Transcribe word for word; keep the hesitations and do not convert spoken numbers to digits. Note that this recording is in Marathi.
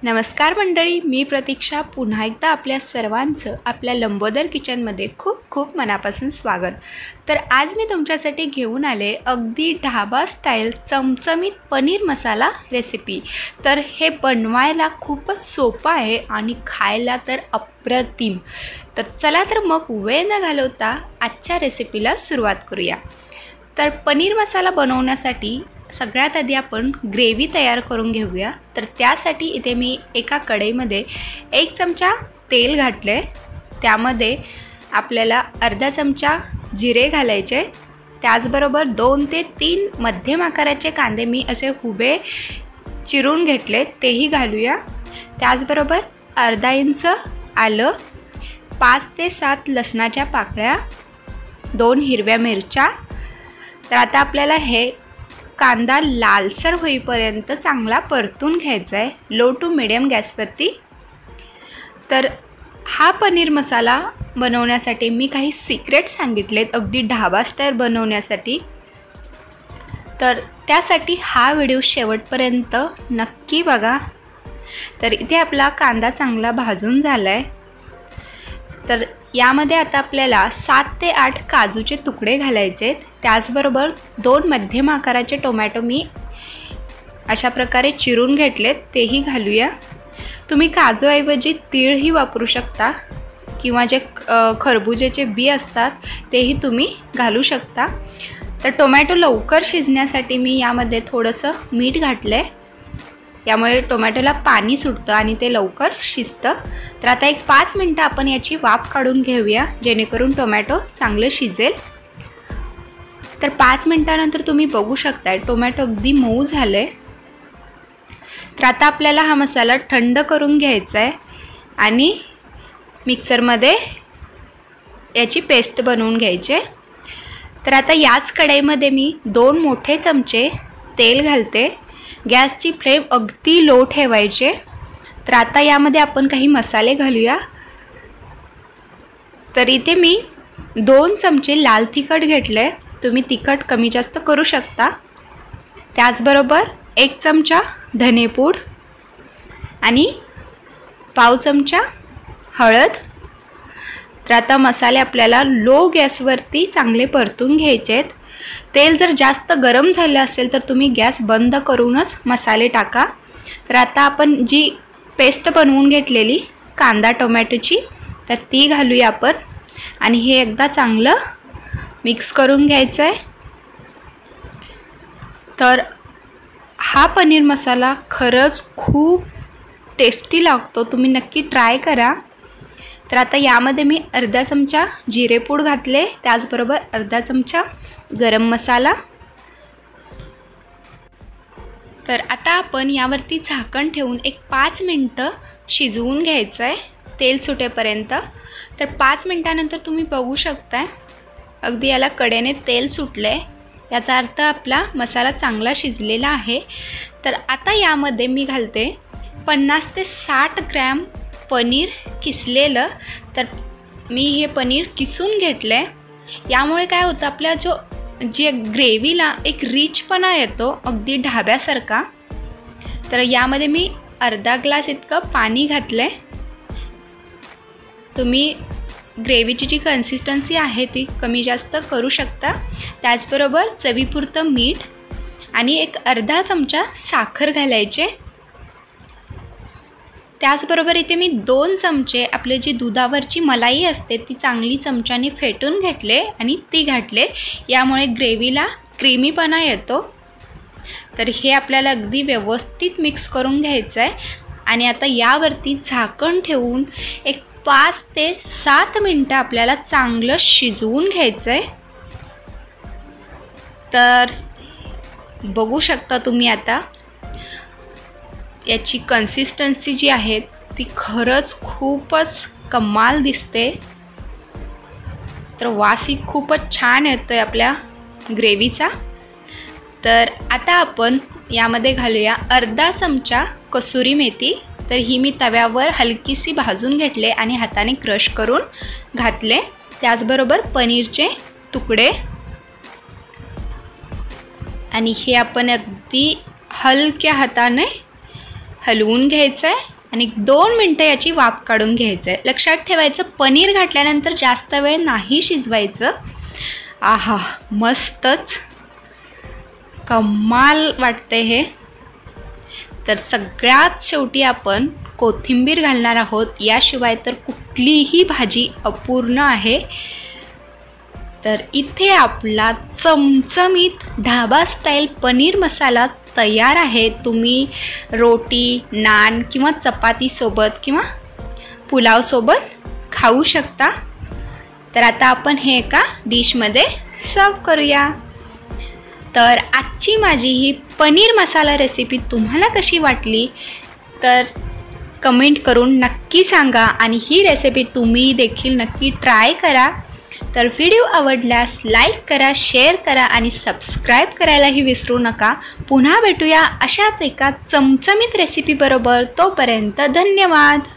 नमस्कार मंडळी, मी प्रतीक्षा पुन्हा एकदा आपल्या सर्वांचं आपल्या लंबोदर किचनमध्ये खूप खूप मनापासून स्वागत। तर आज मी तुमच्यासाठी घेऊन आले अगदी ढाबा स्टाईल चमचमीत पनीर मसाला रेसिपी। तर हे बनवायला खूपच सोपं आहे आणि खायला तर अप्रतिम। तर चला तर मग वेळ न घालवता आजच्या रेसिपीला सुरुवात करूया। तर पनीर मसाला बनवण्यासाठी सगळ्यात आधी आपण ग्रेव्ही तयार करून घेऊया। तर त्यासाठी इथे मी एका कढईमध्ये एक चमचा तेल घातले, त्यामध्ये आपल्याला अर्धा चमचा जिरे घालायचे, त्याचबरोबर दोन ते तीन मध्यम आकाराचे कांदे मी असे उभे चिरून घेतले तेही घालूया। त्याचबरोबर अर्धा इंच आलं, पाच ते सात लसणाच्या पाकळ्या, दोन हिरव्या मिरच्या। तर आता आपल्याला हे कांदा लालसर होईपर्यंत चांगला परतून घ्यायचा आहे लो टू मीडियम गॅसवरती। तर हा पनीर मसाला बनवण्यासाठी मी काही सिक्रेट सांगितलेत अगदी ढाबा स्टाईल बनवण्यासाठी। तर त्यासाठी हा व्हिडिओ शेवटपर्यंत नक्की बघा। तर इथे आपला कांदा चांगला भाजून झाला आहे। तर यामध्ये आता आपल्याला सात ते आठ काजूचे तुकडे घालायचे, त्याचबरोबर दोन मध्यम आकाराचे टोमॅटो मी अशा प्रकारे चिरून घेतलेत तेही घालूया। तुम्ही काजूऐवजी तीळही वापरू शकता किंवा जे खरबुजेचे बी असतात तेही तुम्ही घालू शकता। तर टोमॅटो लवकर शिजण्यासाठी मी यामध्ये थोडंसं मीठ घातलं आहे, यामुळे टोमॅटोला पाणी सुटतं आणि ते लवकर शिजतं। तर आता एक पाच मिनटं आपण याची वाफ काढून घेऊया जेणेकरून टोमॅटो चांगलं शिजेल। तर पाच मिनटानंतर तुम्ही बघू शकताय टोमॅटो अगदी मऊ झाले। तर आता आपल्याला हा मसाला थंड करून घ्यायचा आहे आणि मिक्सरमध्ये याची पेस्ट बनवून घ्यायची। तर आता याच कढईमध्ये मी दोन मोठे चमचे तेल घालते, गॅसची फ्लेम अगदी लो ठेवायचे। तर आता यामध्ये आपण काही मसाले घालूया। तर इथे मी दोन चमचे लाल तिखट घेतले, तुम्ही तिखट कमी जास्त करू शकता। त्याचबरोबर एक चमचा धनेपूड आणि पाव चमचा हळद। तर आता मसाले आपल्याला लो गॅसवरती चांगले परतून घ्यायचे आहेत। तेल जर जास्त गरम झाले असेल तर तुम्ही गॅस बंद करूनच मसाले टाका। तर आता आपण जी पेस्ट बनवून घेतलेली कांदा टोमॅटोची तर ती घालूया आपण आणि हे एकदा चांगलं मिक्स करून घ्यायचं आहे। तर हा पनीर मसाला खरंच खूप टेस्टी लागतो, तुम्ही नक्की ट्राय करा। तर आता यामध्ये मी अर्धा चमचा जिरेपूड घातले, त्याचबरोबर अर्धा चमचा गरम मसाला। तर आता आपण यावरती झाकण ठेवून एक पाच मिनटं शिजवून घ्यायचं आहे तेल सुटेपर्यंत। तर पाच मिनटानंतर तुम्ही बघू शकताय अगदी याला कडेने तेल सुटले, याचा अर्थ आपला मसाला चांगला शिजलेला आहे। तर आता यामध्ये मी घालते पन्नास ते साठ ग्रॅम पनीर किसलेलं। तर मी हे पनीर किसून घेतले, यामुळे काय होतं आपल्या जो जे ग्रेव्हीला एक रिचपणा येतो अगदी ढाब्यासारखा। तर यामध्ये मी अर्धा ग्लास इतकं पाणी घातले। तुम्ही ग्रेव्हीची जी कन्सिस्टन्सी आहे ती कमी जास्त करू शकता। त्याचबरोबर चवीपुरतं मीठ आणि एक अर्धा चमचा साखर घालायचे। त्याचबरोबर इथे मी दोन चमचे आपले जी दुधावरची मलाई असते ती चांगली चमच्याने फेटून घेतले आणि ती घातले, यामुळे ग्रेव्हीला क्रीमीपणा येतो। तर हे आपल्याला अगदी व्यवस्थित मिक्स करून घ्यायचं आहे आणि आता यावरती झाकण ठेवून एक पाच ते सात मिनटं आपल्याला चांगलं शिजवून घ्यायचं आहे। तर बघू शकता तुम्ही आता याची कन्सिस्टन्सी जी आहे ती खरंच खूपच कमाल दिसते। तर वासही खूपच छान येतोय आपल्या ग्रेव्हीचा। तर आता आपण यामध्ये घालूया अर्धा चमचा कसुरी मेथी। तर ही मी तव्यावर हलकीशी भाजून घेतले आणि हाताने क्रश करून घातले। त्याचबरोबर पनीरचे तुकडे आणि हे आपण अगदी हलक्या हाताने हलवून घ्यायचं आहे आणि दोन मिनटं याची वाफ काढून घ्यायचं आहे. लक्षात ठेवायचं, पनीर घातल्यानंतर जास्त वेळ नाही शिजवायचं. आहा, मस्तच कमाल वाटते हे. तर सगळ्यात शेवटी आपण कोथिंबीर घालणार आहोत. याशिवाय तर कुठलीही भाजी अपूर्ण आहे. तर इथे आपला चमचमीत ढाबा स्टाईल पनीर मसाला तयार आहे. तुम्ही रोटी, नान किंवा चपातीसोबत किंवा पुलावसोबत खाऊ शकता. तर आता आपण हे एका डिशमध्ये सर्व करूया. तर आजची माझी ही पनीर मसाला रेसिपी तुम्हाला कशी वाटली तर कमेंट करून नक्की सांगा. आणि ही रेसिपी तुम्ही देखील नक्की ट्राय करा. तर व्हिडिओ आवडल्यास लाईक करा, शेअर करा आणि सबस्क्राईब करायलाही विसरू नका. पुन्हा भेटूया अशाच एका चमचमीत रेसिपीबरोबर. तोपर्यंत धन्यवाद.